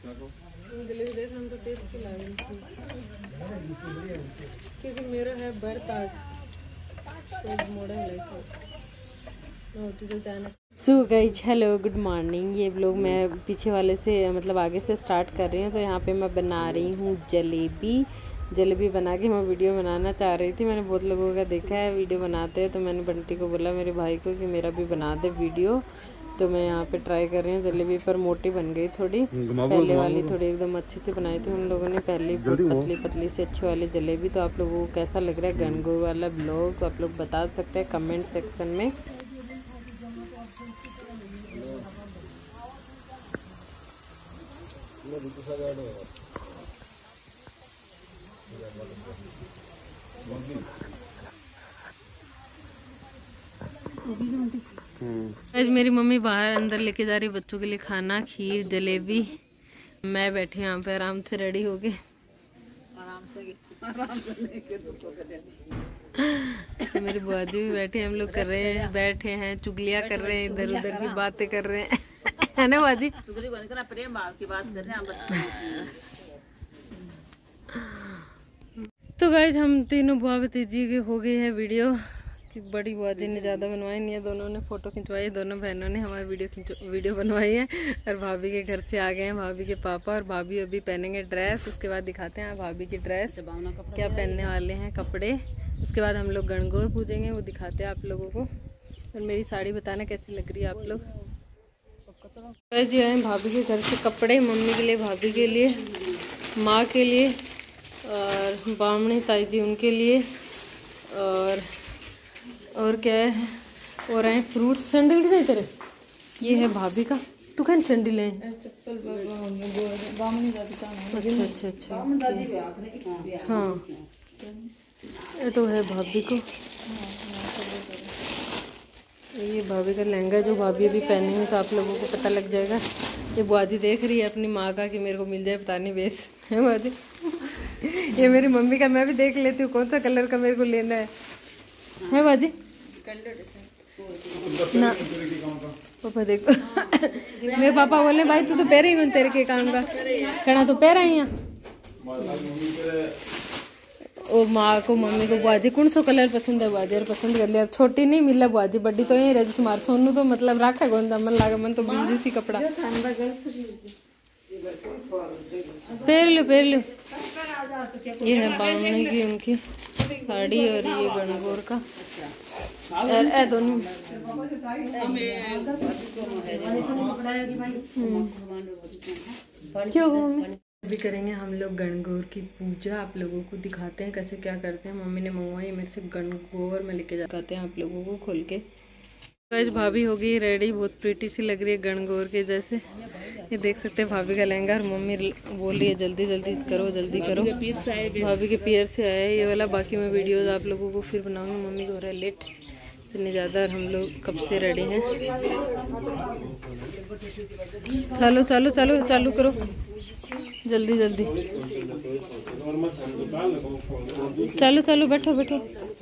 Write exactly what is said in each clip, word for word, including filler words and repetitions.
जलेबी देख हम तो टेस्ट ला रही थी क्योंकि मेरा है बर्थ आज तो model so guys hello good morning. ये व्लॉग मैं पीछे वाले से मतलब आगे से स्टार्ट कर रही हूँ। तो यहाँ पे मैं बना रही हूँ जलेबी। जलेबी बना के मैं वीडियो बनाना चाह रही थी। मैंने बहुत लोगों का देखा है वीडियो बनाते हैं, तो मैंने बंटी को बोला मेरे भाई को कि मेरा भी बना दे वीडियो। तो मैं यहाँ पे ट्राई कर रही हूँ जलेबी, पर मोटी बन गई थोड़ी। पहले वाली थोड़ी एकदम अच्छे से बनाई थी उन लोगों ने, पहले पतली पतली से अच्छी वाली जलेबी। तो आप लोगों को कैसा लग रहा है गणगौर वाला ब्लॉग आप लोग बता सकते हैं कमेंट सेक्शन में। आज मेरी मम्मी बाहर अंदर लेके जा रही है बच्चों के लिए खाना, खीर जलेबी। मैं बैठी यहाँ पे आराम से रेडी हो गए। आराम से आराम से तो मेरी बुआ जी भी बैठे हैं, हम लोग कर रहे हैं बैठे हैं चुगलियाँ कर रहे हैं, इधर उधर की बातें कर रहे हैं है ना बुआ जी? चुगली बनकर प्रेम भाव की बात कर रहे हैं। तो गाइज हम तीनों बुआ भतीजी की हो गई है वीडियो कि बड़ी बुआ जी ने ज़्यादा बनवाई नहीं है, दोनों ने फ़ोटो खिंचवाई, दोनों बहनों ने हमारी वीडियो खिंच वीडियो बनवाई है। और भाभी के घर से आ गए हैं भाभी के पापा, और भाभी अभी पहनेंगे ड्रेस। उसके बाद दिखाते हैं भाभी की ड्रेस क्या पहनने वाले हैं कपड़े। उसके बाद हम लोग गणगौर पूजेंगे, वो दिखाते हैं आप लोगों को। और मेरी साड़ी बताना कैसी लग रही है आप लोग। जी आए भाभी के घर से कपड़े, मम्मी के लिए, भाभी के लिए, माँ के लिए, और बामणी ताई जी उनके लिए, और और क्या है और हैं फ्रूट्स। सैंडल कितने तेरे? ये है भाभी का। तू कहीं सैंडल है? अच्छा अच्छा अच्छा हाँ, ये तो है भाभी को। ये भाभी का लहंगा जो भाभी अभी पहने हैं, तो आप लोगों को पता लग जाएगा। ये बुआ जी देख रही है अपनी माँ का कि मेरे को मिल जाए पता नहीं बेस है बुआ जी। ये मेरी मम्मी का, मैं भी देख लेती हूँ कौन सा कलर का मेरे को लेना है है बुआ जी ना। पापा देखो मेरे पापा बोले भाई तू तो पैर ही तेरे के काम का कहना तो पैर ही ओ माँ को मम्मी को बुआ जी कौन सो कलर पसंद है बुआ जी और पसंद कर लिया। अब छोटी नहीं मिला बुआ जी, बड़ी तो यही रही मार सोनू तो मतलब रखा गोंदा मन लागा मन तो बिंदी सी कपड़ा पैर लो पैर लो। ये है बामणी की उनकी साड़ी और ये गणगौर का ए दोनों। क्यों मम्मी अभी करेंगे हम लोग गणगौर की पूजा। आप लोगों को दिखाते हैं कैसे क्या करते हैं। मम्मी ने मंगवाई मेरे से गणगौर में लेके जाते हैं आप लोगों को खोल के। आज भाभी हो गई रेडी, बहुत प्रीटी सी लग रही है गणगौर के जैसे। ये देख सकते हैं भाभी का लहंगा, और मम्मी बोल रही है जल्दी जल्दी करो जल्दी करो। भाभी के पियर से आया है ये वाला। बाकी मैं वीडियोस आप लोगों को फिर बनाऊंगी। मम्मी को हो रहा है लेट इतने ज़्यादा, और हम लोग कब से रेडी हैं। चलो चलो चलो चालू करो जल्दी जल्दी। चलो चलो बैठो बैठो।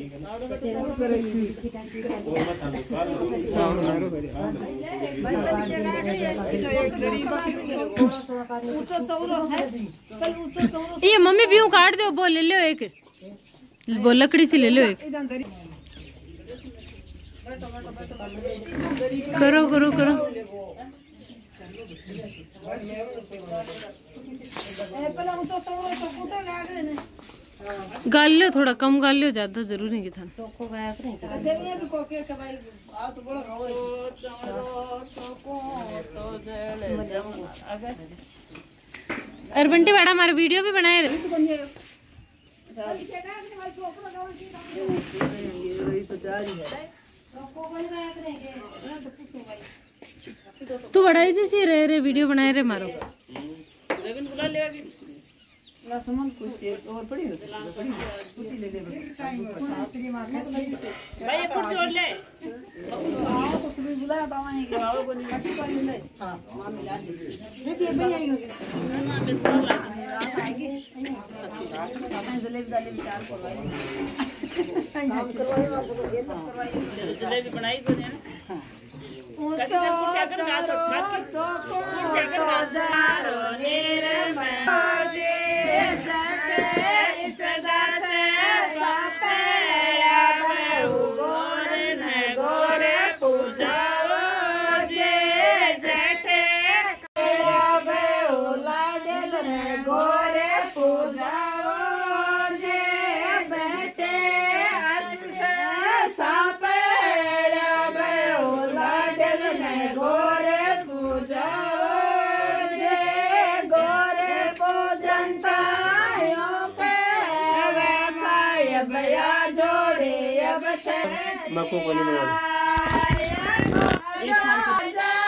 ये मम्मी भी काट दो, वो ले लो एक, वो लकड़ी से ले लो एक। करो करो करो गाल लो, थोड़ा कम गाल लो, ज्यादा जरूर नहीं कि था। अरे बंटी बड़ा हमारे वीडियो भी बनाए रहे। तू बड़ा ही जैसे रहे रे वीडियो बनाए रहे मारो। लहसुन कुछ और पड़ी होती है पड़ी कुछ ले ले भाई ये कुछ और ले आओ तो तुम्हें बुला पावांगे कि आओ को नहीं काटी कर ले। हां मां मिला दे ये भी आई होगी ना पे थोड़ा लगा आएगी आपने जलेबी डाले विचार करवाई काम करवाई आपको ये करवाई जलेबी बनाई को ने। हां उसको कुछ अगर गा सकता है तो को जार रे मको को नहीं बना एक साल का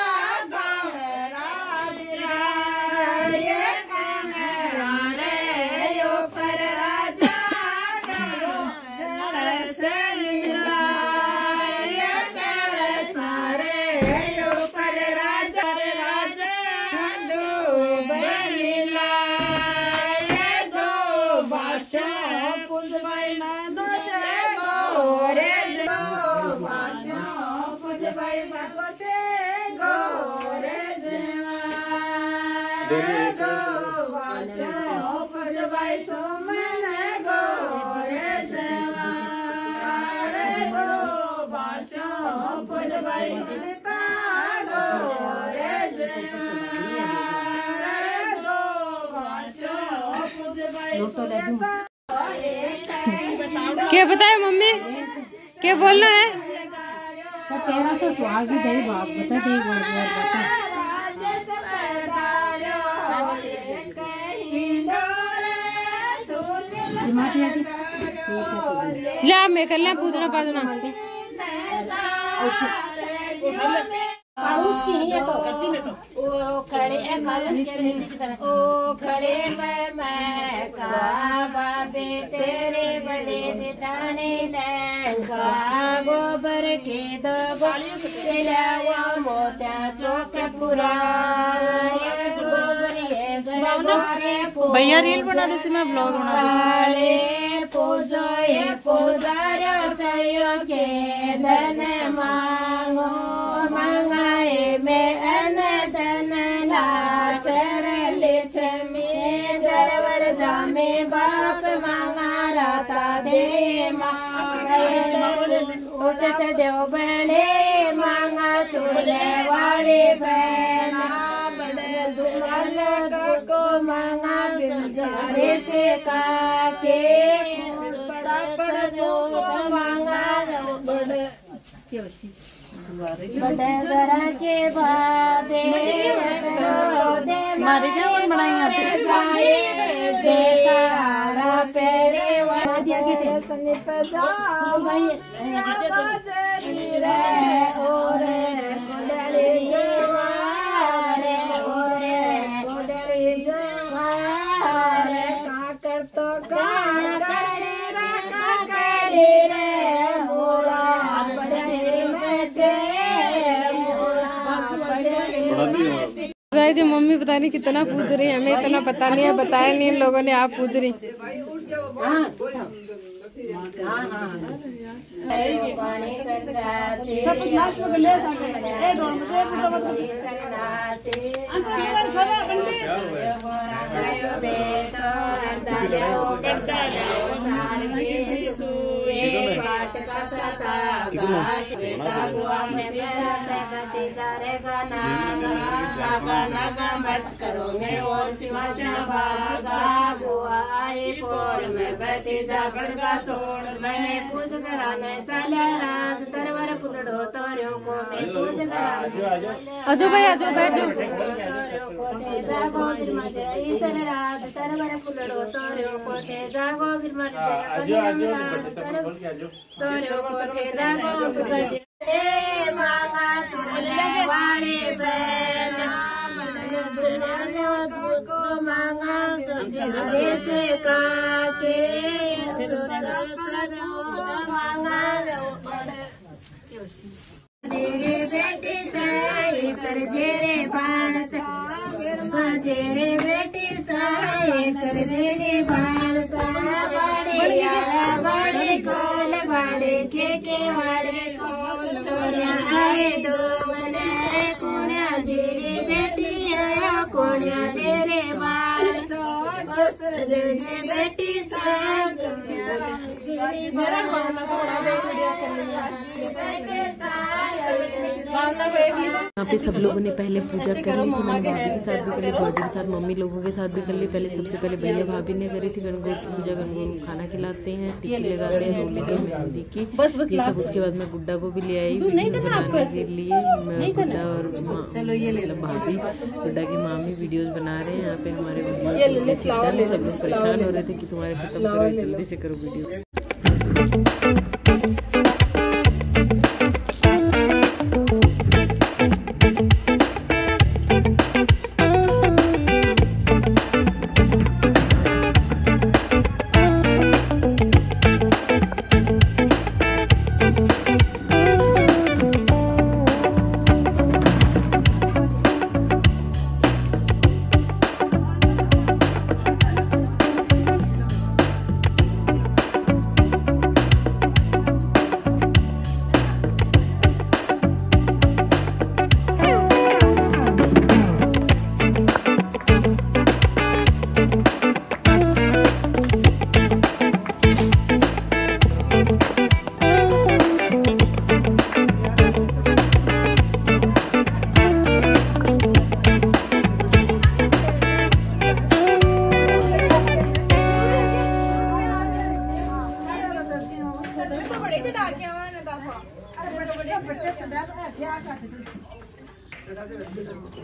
क्या बताए मम्मी, क्या बोलना है? तो तेरह सौ सुहागी दे बाप बता दे बार बार बता ला मैं कर ले पूछना पाछना पाउस की है तो करती में तो ओ खड़े है मालस के मिलने की तरह ओ खड़े मैं मैं का बाबे तेरे बड़े जेठाने का गोबर के दो गोलिया मोत्या चौक पुरा भैया रील बना दे सी मैं ब्लॉग बना दे पूजो ये पूजार सयो के धन मांगो मांगाए में अन धन लाचर लिछमी जड़वड़ जामे बाप मांगा राता दे मांगे उठ चढ़ो बड़े मांगा चूल्हे वाले बहना बड़े दुलाल को मांगा बिचारे से काके बड़ा जो मांगा बड़े बड़ा के बादे मारे क्या और बनाई आते दे सारा पेरे वादिया के तेरे संग पजा भाई रे ओरे कोडले वारे ओरे कोडले जवारे का कर तो का करे रे का करे रे मोरा पड़े में ते मोरा पड़े गाइस जो मम्मी पता नहीं कितना पूछ रही है, हमें इतना पता नहीं है, बताया नहीं इन लोगों ने। आप पूछ रही मत करो मैं और शिवा भागा बुआ पोर में भतीजा बड़गा सोड़ मैंने पूछ कराने चला राज तरवर पुतड़ो तोरो को मैं पूछ कराने आजो भाई आजो बैठ जाओ जागो फिर मजे ईसर राज तरवर पुतड़ो तोरो को ते जागो फिर मजे तोरो को ते जागो फिर ए मांगा चुड़ले वाले बहना को मांगा जिंदगी से काके मांगा जेरे बेटी से सर जेरे बाण से जेरे बेटी से सर जेरे बाण से बड़े यारा बड़े कोल बड़े के के बड़े कोल चोरिया आए दो मने कोण्या जेरे बेटी आया कोण्या जेरे बाण जेरे बेटी से यहाँ पे सब लोगों ने पहले पूजा कर ली थी। मैंने भाभी के साथ भी कर ली, भाभी के साथ मम्मी लोगों के साथ भी कर ली। पहले सबसे पहले भैया भाभी ने करी थी गणगौर की पूजा। गणगौर को खाना खिलाते हैं, टिक्की लगाते हैं, रोली की मेहंदी की बस बस ये सब। उसके बाद मैं गुड्डा को भी ले आई बनाने के लिए। मैं गुड्डा और चलो ये भाभी गुड्डा की मामी वीडियोस बना रहे हैं। यहाँ पे हमारे सब लोग परेशान हो रहे थे कि तुम्हारे खत्म करो, जल्दी से करो वीडियो।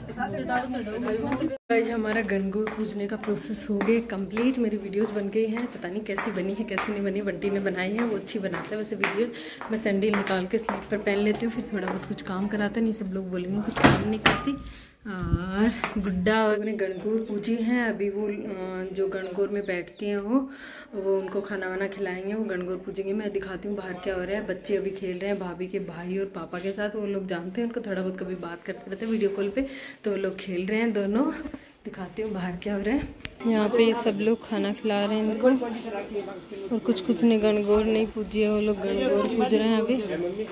गाइस हमारा गणगौर पूजने का प्रोसेस हो गया कंप्लीट। मेरी वीडियोस बन गई हैं, पता नहीं कैसी बनी है कैसी नहीं बनी, बंटी ने बनाई है, वो अच्छी बनाता है वैसे वीडियो। मैं सैंडल निकाल के स्लीप पर पहन लेती हूँ, फिर थोड़ा बहुत कुछ काम कराता, नहीं सब लोग बोलेंगे कुछ काम नहीं करती। और गुड्डा ने गणगौर पूजी हैं, अभी वो जो गणगौर में बैठती हैं वो वो उनको खाना वाना खिलाएंगे, वो गणगौर पूजेंगे। मैं दिखाती हूँ बाहर क्या हो रहा है। बच्चे अभी खेल रहे हैं भाभी के भाई और पापा के साथ, वो लोग जानते हैं उनको, थोड़ा बहुत कभी बात करते रहते हैं वीडियो कॉल पे, तो वो लोग खेल रहे हैं दोनों। दिखाती हूँ बाहर क्या हो रहा है। यहाँ पे सब लोग खाना खिला रहे हैं इनको, और कुछ कुछ ने गणगौर नहीं पूजी है, वो लोग गणगौर पूज रहे हैं अभी।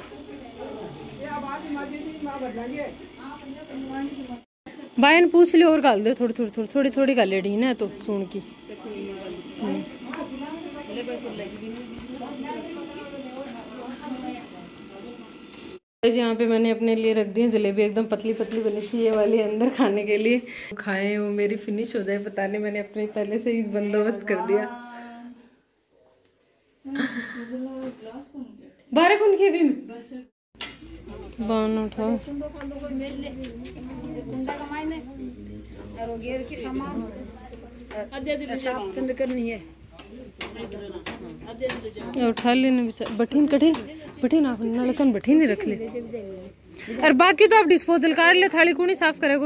बायन पूछ लियो और गाल दे, थोड़ी थोड़ी थोड़ी थोड़ी थोड़ी गाले डी ना तो सुन की। यहाँ पे मैंने अपने लिए रख दी है जलेबी, एकदम पतली पतली बनी थी ये वाली अंदर खाने के लिए। खाए वो मेरी फिनिश हो जाए पता नहीं, मैंने अपने पहले से ही बंदोबस्त कर दिया। बारह कौन की अभी बावन उठाओ करनी है, उठा लेना बेचारा। बठीन कठिन बठीन आप नलकन बठीन ही रख ले, और बाकी तो आप डिस्पोजल काट ले, थाली कौन ही साफ करेगो।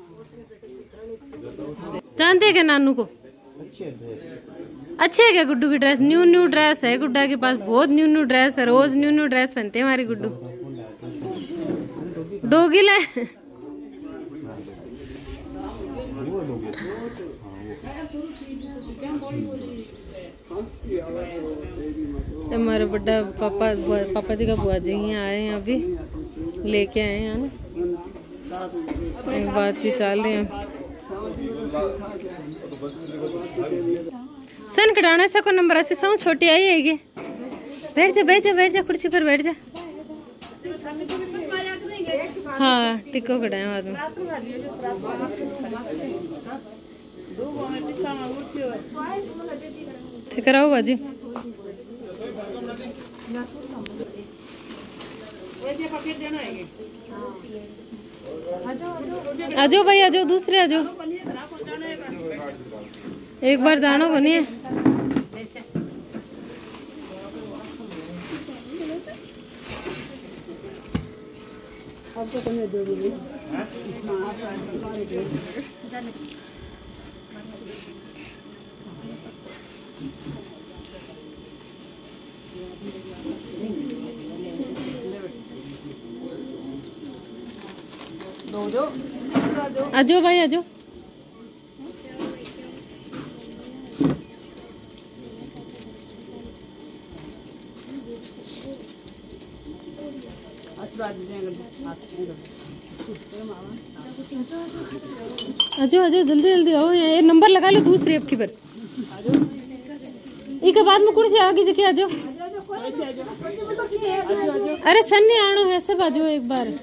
जानते हैं क्या नानू को अच्छी है क्या गुड्डू की ड्रेस? न्यू न्यू ड्रेस है गुड्डा के पास, बहुत न्यू न्यू ड्रेस है, रोज न्यू न्यू ड्रेस पहनते हैं हमारी गुड्डू। डोगिल है हमारे बड़ा पापा पापा जी का बुआ जी यहाँ आए हैं, अभी लेके आए हैं ना, एक बातचीत चल रही है। सन कटाने से को नंबर ऐसे सौ छोटी आई है, बैठ जा बैठ जा बैठ जा कुर्सी पर बैठ जा। हाँ टिक्को कटाए बाद में ठीक कराओ बाजी। आजो भाई आजो, दूसरे आजो, एक बार जानो को नहीं है। आजो भाई आजो। आजो आजो जल्दी जल्दी आओ, ये नंबर लगा लो दूसरी अब की पर। एक बाद में कुर्सी आगे जके आजो। अरे सन नहीं आनो है सब आजो एक बार।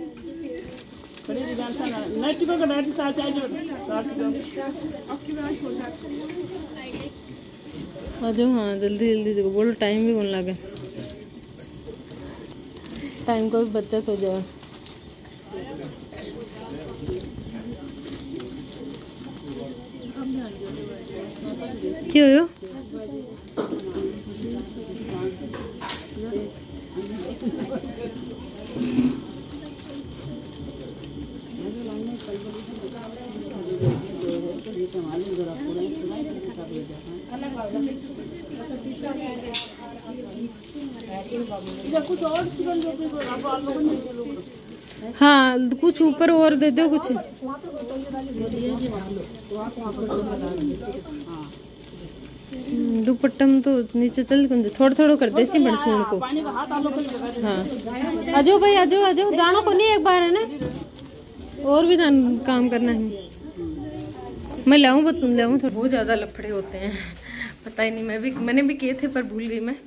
आजो हाँ जल्दी जल्दी जगह बोलो, टाइम भी कौन लगे, टाइम को भी बचत हो जाए। क्यों हो हाँ कुछ ऊपर और दे दो कुछ। दुपट्टा में तो नीचे चल थोड़ा थोड़ा कर दे सी बड़सून को। हाँ आजो भाई आजो आजो, जानो को नहीं एक बार है ना, और भी काम करना है। मैं लाऊं बस तुम लाऊं, थोड़ा बहुत ज्यादा लफड़े होते हैं, पता ही नहीं। मैं भी मैंने भी किए थे पर भूल गई मैं।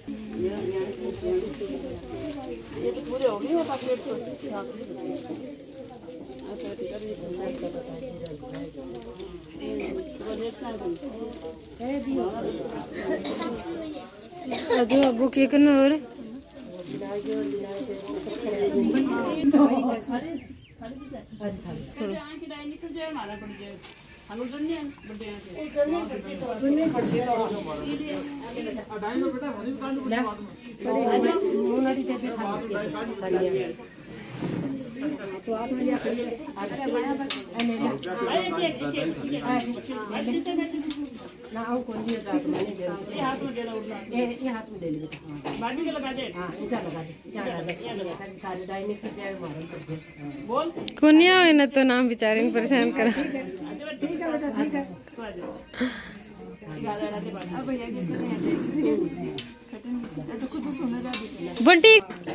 अजो अब क्या करना हो रहा है? तो आप ना आओ कौन दिया जाता मैंने दे ये हाथ में दे लो ये ये हाथ में दे लो बाकी के लगा दे हां इधर लगा दे इधर लगा दे सारी डाइनिंग की जय मारन कर बोल कोनिया है ना तो नाम बेचारे को परेशान करा। ठीक है बेटा ठीक है अब भैया के तो खुद सुन रहा है बंटी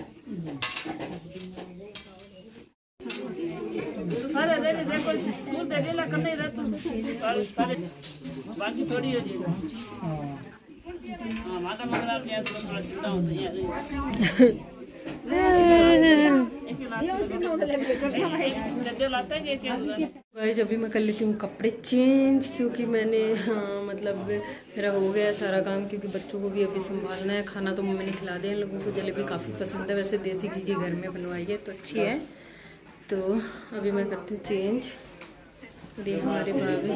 अरे रे देखो तू देला करने रह तू सारे बाकी थोड़ी हो जाएगा। हां माता मंगला के तो थोड़ा सीधा होता है यार गाइस अभी मैं कर लेती हूँ कपड़े चेंज क्योंकि मैंने हाँ मतलब मेरा हो गया सारा काम क्योंकि बच्चों को भी अभी संभालना है। खाना तो मैंने खिला दिया। इन लोगों को जलेबी काफ़ी पसंद है, वैसे देसी घी के घर में बनवाई है तो अच्छी है। तो अभी मैं करती हूँ चेंज। और ये हमारे भाभी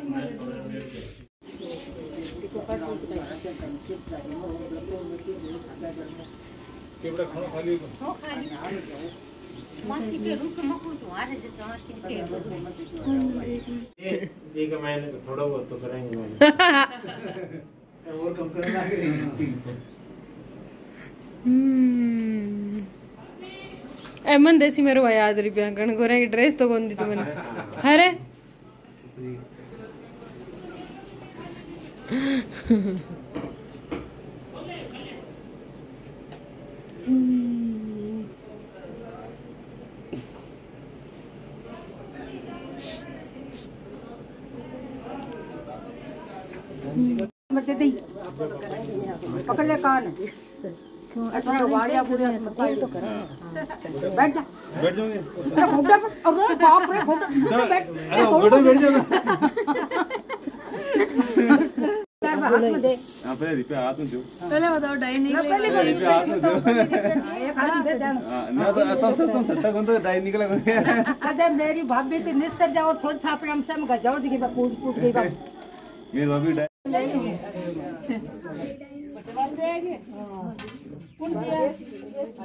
मासी के रूप में को तुम्हारे जो चार के एक महीने को थोड़ा बहुत तो करेंगे और कम करना है। हम्म एमन देसी मेरे भाई आज रुपया गण गोरे की ड्रेस तो कौन दी तू मैंने अरे मत दे पकड़ ले कान अच्छा वाड़िया पूरे मत तो कर बैठ जा बैठ जाओगे अरे घोड़ा पर अरे बाप रे घोड़ा बैठ अरे घोड़ा बैठ जाओ पैर में हाथ में दे हां पहले रिपे हाथ में दो पहले बताओ डाइनिंग पहले रिपे हाथ में दो एक हाथ में दे दे ना तो तुम से तुम छट्टा कौन तो डाइन निकला कौन अरे मेरी भाभी तो निश्चय जाओ छोड़ छापे हम से मगा जाओ दिखे कूद कूद गई बाप मेरी भाभी डाइन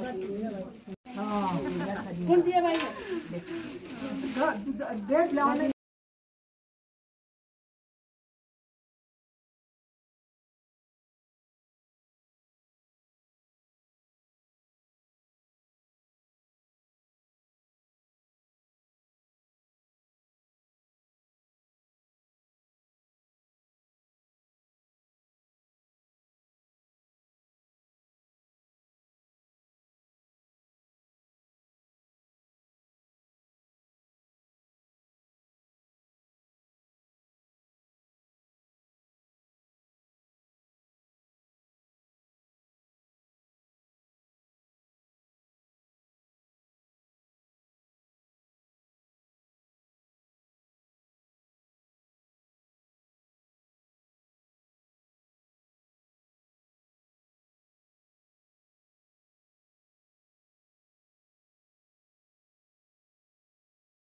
कौन दिया भाई देश लाने